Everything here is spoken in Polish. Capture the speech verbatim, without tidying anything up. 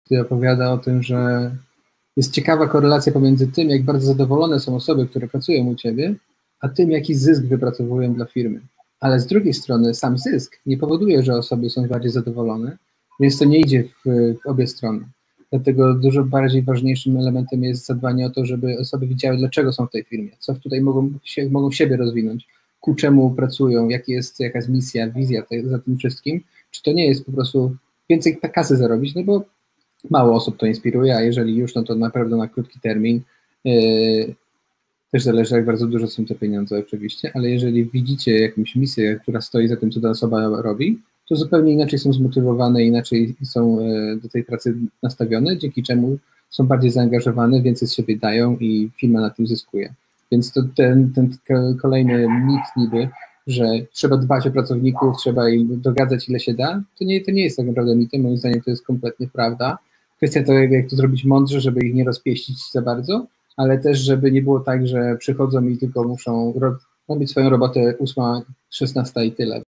który opowiada o tym, że jest ciekawa korelacja pomiędzy tym, jak bardzo zadowolone są osoby, które pracują u ciebie, a tym, jaki zysk wypracowują dla firmy. Ale z drugiej strony sam zysk nie powoduje, że osoby są bardziej zadowolone, więc to nie idzie w, w obie strony. Dlatego dużo bardziej ważniejszym elementem jest zadbanie o to, żeby osoby widziały, dlaczego są w tej firmie, co tutaj mogą, się, mogą siebie rozwinąć, ku czemu pracują, jaki jest, jaka jest misja, wizja te, za tym wszystkim. Czy to nie jest po prostu więcej kasy zarobić, no bo mało osób to inspiruje, a jeżeli już, no to naprawdę na krótki termin. Yy, też zależy, jak bardzo duże są te pieniądze oczywiście, ale jeżeli widzicie jakąś misję, która stoi za tym, co ta osoba robi, to zupełnie inaczej są zmotywowane, inaczej są do tej pracy nastawione, dzięki czemu są bardziej zaangażowane, więcej z siebie dają i firma na tym zyskuje. Więc to ten, ten kolejny mit niby, że trzeba dbać o pracowników, trzeba im dogadzać, ile się da, to nie, to nie jest tak naprawdę mitem, moim zdaniem to jest kompletnie prawda. Kwestia tego, jak to zrobić mądrze, żeby ich nie rozpieścić za bardzo, ale też, żeby nie było tak, że przychodzą i tylko muszą robić swoją robotę ósma, szesnasta i tyle.